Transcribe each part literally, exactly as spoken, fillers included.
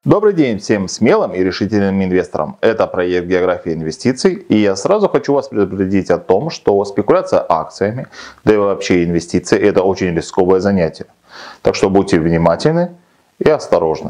Добрый день всем смелым и решительным инвесторам. Это проект «География инвестиций». И я сразу хочу вас предупредить о том, что спекуляция акциями, да и вообще инвестиции – это очень рисковое занятие. Так что будьте внимательны и осторожны.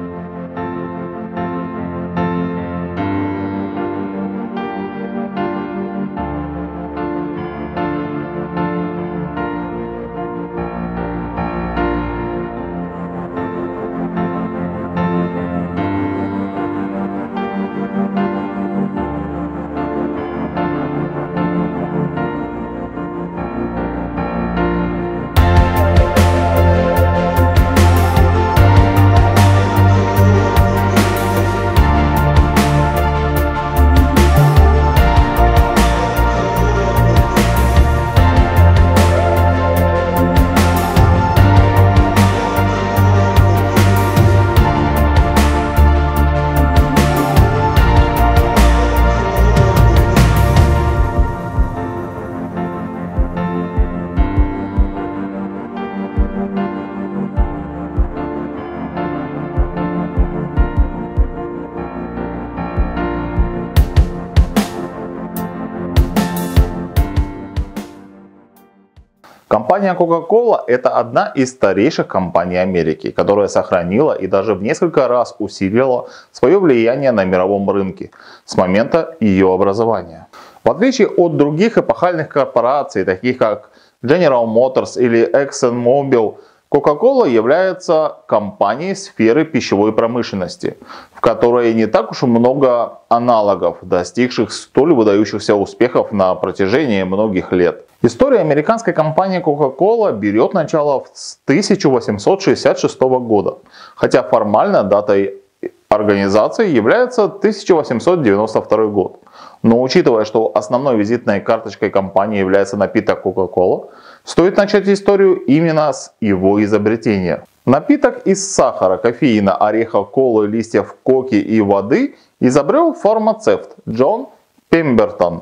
Компания Coca-Cola – это одна из старейших компаний Америки, которая сохранила и даже в несколько раз усилила свое влияние на мировом рынке с момента ее образования. В отличие от других эпохальных корпораций, таких как General Motors или ExxonMobil, Coca-Cola является компанией сферы пищевой промышленности, в которой не так уж и много аналогов, достигших столь выдающихся успехов на протяжении многих лет. История американской компании Coca-Cola берет начало с тысяча восемьсот шестьдесят шестого года, хотя формально датой организации является тысяча восемьсот девяносто второй год. Но учитывая, что основной визитной карточкой компании является напиток Coca-Cola, стоит начать историю именно с его изобретения. Напиток из сахара, кофеина, ореха, колы, листьев коки и воды изобрел фармацевт Джон Пембертон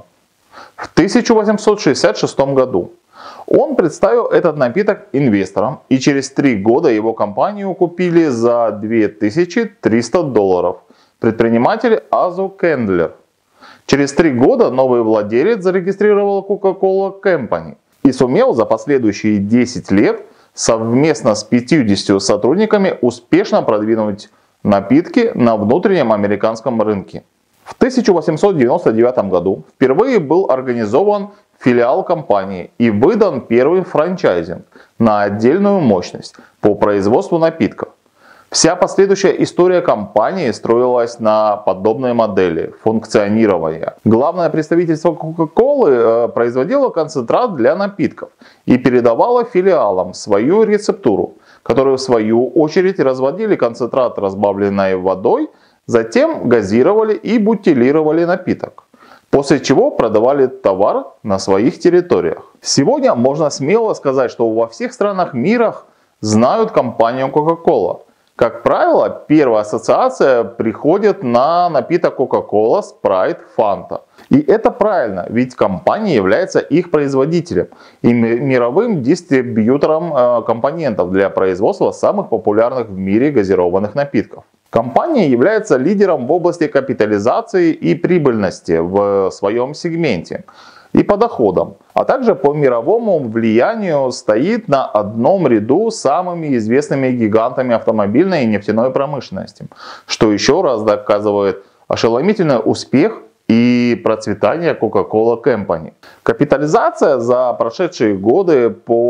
в тысяча восемьсот шестьдесят шестом году. Он представил этот напиток инвесторам, и через три года его компанию купили за две тысячи триста долларов предприниматель Азу Кендлер. Через три года новый владелец зарегистрировал Coca-Cola Company и сумел за последующие десять лет совместно с пятьюдесятью сотрудниками успешно продвинуть напитки на внутреннем американском рынке. В тысяча восемьсот девяносто девятом году впервые был организован филиал компании и выдан первый франчайзинг на отдельную мощность по производству напитков. Вся последующая история компании строилась на подобной модели функционирования. Главное представительство Coca-Cola производило концентрат для напитков и передавало филиалам свою рецептуру, которую в свою очередь разводили концентрат, разбавленный водой, затем газировали и бутилировали напиток, после чего продавали товар на своих территориях. Сегодня можно смело сказать, что во всех странах мира знают компанию Coca-Cola. Как правило, первая ассоциация приходит на напиток Coca-Cola, Sprite, Fanta. И это правильно, ведь компания является их производителем и мировым дистрибьютором компонентов для производства самых популярных в мире газированных напитков. Компания является лидером в области капитализации и прибыльности в своем сегменте и по доходам, а также по мировому влиянию стоит на одном ряду с самыми известными гигантами автомобильной и нефтяной промышленности, что еще раз доказывает ошеломительный успех и процветание Coca-Cola Company. Капитализация за прошедшие годы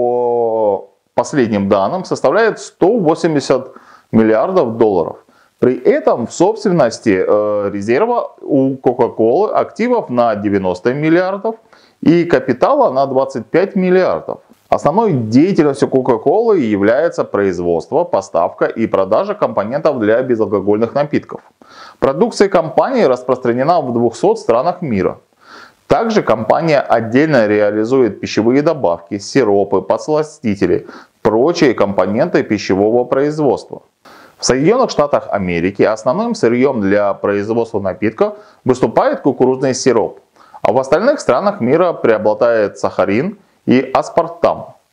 по последним данным составляет сто восемьдесят миллиардов долларов. При этом в собственности э, резерва у Coca-Cola активов на девяносто миллиардов и капитала на двадцать пять миллиардов. Основной деятельностью Coca-Cola является производство, поставка и продажа компонентов для безалкогольных напитков. Продукция компании распространена в двухсот странах мира. Также компания отдельно реализует пищевые добавки, сиропы, подсластители, прочие компоненты пищевого производства. В Соединенных Штатах Америки основным сырьем для производства напитков выступает кукурузный сироп, а в остальных странах мира преобладает сахарин и аспартам.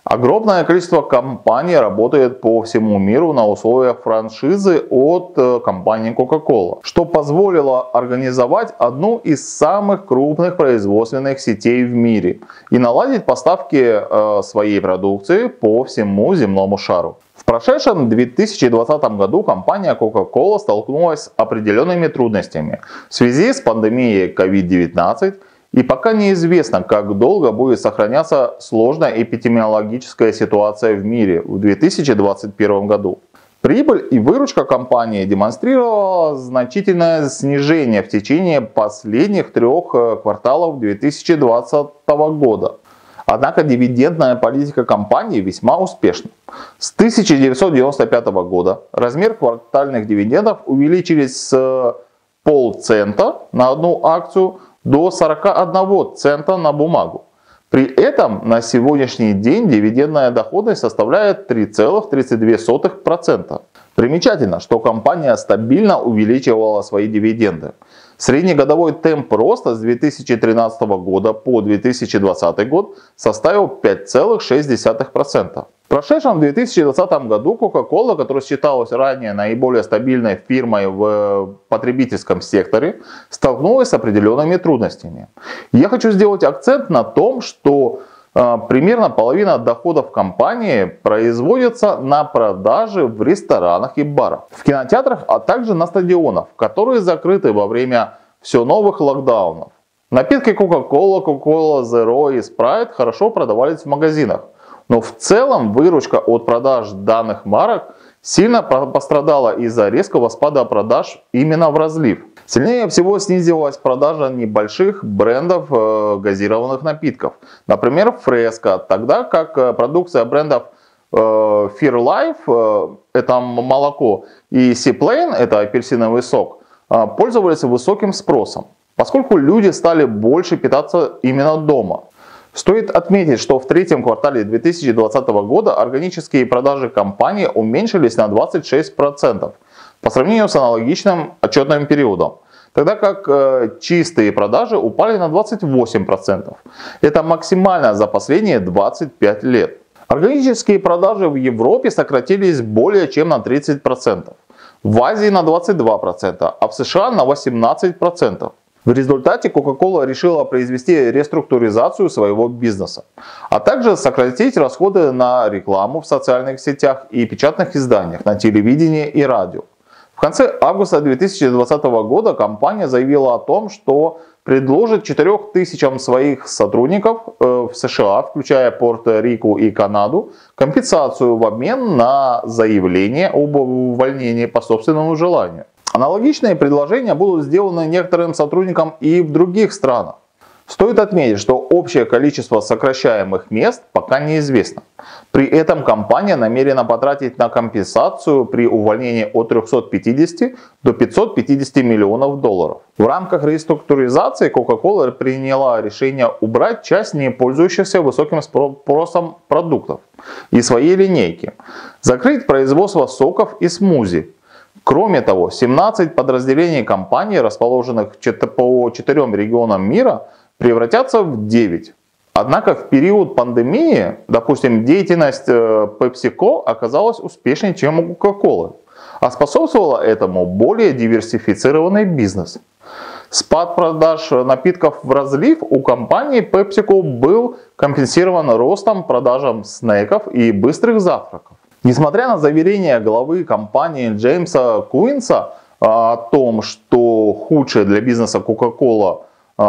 Огромное количество компаний работает по всему миру на условиях франшизы от компании Coca-Cola, что позволило организовать одну из самых крупных производственных сетей в мире и наладить поставки своей продукции по всему земному шару. В прошедшем две тысячи двадцатом году компания Coca-Cola столкнулась с определенными трудностями в связи с пандемией ковид девятнадцать. И пока неизвестно, как долго будет сохраняться сложная эпидемиологическая ситуация в мире в две тысячи двадцать первом году. Прибыль и выручка компании демонстрировала значительное снижение в течение последних трех кварталов две тысячи двадцатого года. Однако дивидендная политика компании весьма успешна. С тысяча девятьсот девяносто пятого года размер квартальных дивидендов увеличились с полцента на одну акцию до сорока одного цента на бумагу. При этом на сегодняшний день дивидендная доходность составляет три целых тридцать две сотых процента. Примечательно, что компания стабильно увеличивала свои дивиденды. Среднегодовой темп роста с две тысячи тринадцатого года по две тысячи двадцатый год составил пять целых шесть десятых процента. В прошедшем две тысячи двадцатом году Coca-Cola, которая считалась ранее наиболее стабильной фирмой в потребительском секторе, столкнулась с определенными трудностями. Я хочу сделать акцент на том, что э, примерно половина доходов компании производится на продаже в ресторанах и барах, в кинотеатрах, а также на стадионах, которые закрыты во время все новых локдаунов. Напитки Coca-Cola, Coca-Cola Zero и Sprite хорошо продавались в магазинах. Но в целом выручка от продаж данных марок сильно пострадала из-за резкого спада продаж именно в разлив. Сильнее всего снизилась продажа небольших брендов э, газированных напитков, например Fresca, тогда как продукция брендов э, Fairlife, э, это молоко, и Seaplane, это апельсиновый сок, э, пользовались высоким спросом, поскольку люди стали больше питаться именно дома. Стоит отметить, что в третьем квартале две тысячи двадцатого года органические продажи компании уменьшились на двадцать шесть процентов по сравнению с аналогичным отчетным периодом, тогда как э, чистые продажи упали на двадцать восемь процентов. Это максимально за последние двадцать пять лет. Органические продажи в Европе сократились более чем на тридцать процентов, в Азии на двадцать два процента, а в США на восемнадцать процентов. В результате Coca-Cola решила произвести реструктуризацию своего бизнеса, а также сократить расходы на рекламу в социальных сетях и печатных изданиях, на телевидении и радио. В конце августа две тысячи двадцатого года компания заявила о том, что предложит четырем тысячам своих сотрудников в США, включая Пуэрто-Рико и Канаду, компенсацию в обмен на заявление об увольнении по собственному желанию. Аналогичные предложения будут сделаны некоторым сотрудникам и в других странах. Стоит отметить, что общее количество сокращаемых мест пока неизвестно. При этом компания намерена потратить на компенсацию при увольнении от трёхсот пятидесяти до пятисот пятидесяти миллионов долларов. В рамках реструктуризации Coca-Cola приняла решение убрать часть не пользующихся высоким спросом продуктов из своей линейки, закрыть производство соков и смузи. Кроме того, семнадцать подразделений компании, расположенных по четырем регионам мира, превратятся в девять. Однако в период пандемии, допустим, деятельность PepsiCo оказалась успешнее, чем у Coca-Cola, а способствовало этому более диверсифицированный бизнес. Спад продаж напитков в разлив у компании PepsiCo был компенсирован ростом продажам снеков и быстрых завтраков. Несмотря на заверения главы компании Джеймса Куинса о том, что худшее для бизнеса Coca-Cola,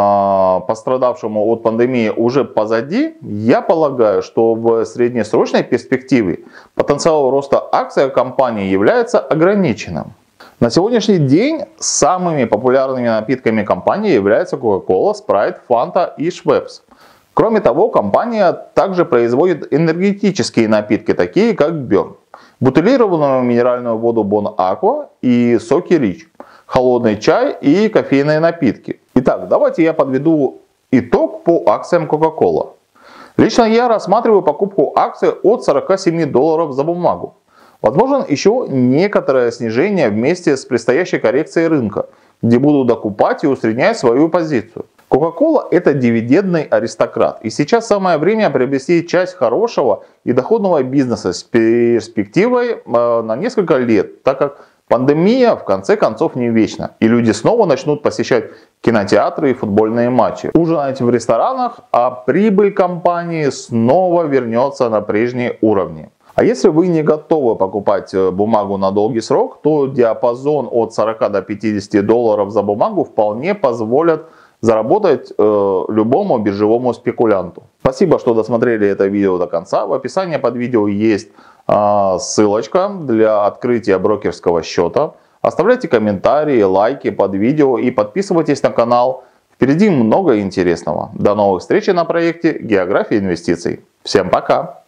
пострадавшему от пандемии, уже позади, я полагаю, что в среднесрочной перспективе потенциал роста акций компании является ограниченным. На сегодняшний день самыми популярными напитками компании являются Coca-Cola, Sprite, Fanta и Schweppes. Кроме того, компания также производит энергетические напитки, такие как Burn, бутилированную минеральную воду Bon Aqua и соки Rich, холодный чай и кофейные напитки. Итак, давайте я подведу итог по акциям Coca-Cola. Лично я рассматриваю покупку акций от сорока семи долларов за бумагу. Возможно еще некоторое снижение вместе с предстоящей коррекцией рынка, где буду докупать и усреднять свою позицию. Coca-Cola – это дивидендный аристократ. И сейчас самое время приобрести часть хорошего и доходного бизнеса с перспективой на несколько лет, так как пандемия в конце концов не вечна. И люди снова начнут посещать кинотеатры и футбольные матчи. Ужинать в ресторанах, а прибыль компании снова вернется на прежние уровни. А если вы не готовы покупать бумагу на долгий срок, то диапазон от сорока до пятидесяти долларов за бумагу вполне позволят заработать э, любому биржевому спекулянту. Спасибо, что досмотрели это видео до конца. В описании под видео есть э, ссылочка для открытия брокерского счета. Оставляйте комментарии, лайки под видео и подписывайтесь на канал. Впереди много интересного. До новых встреч на проекте География инвестиций. Всем пока!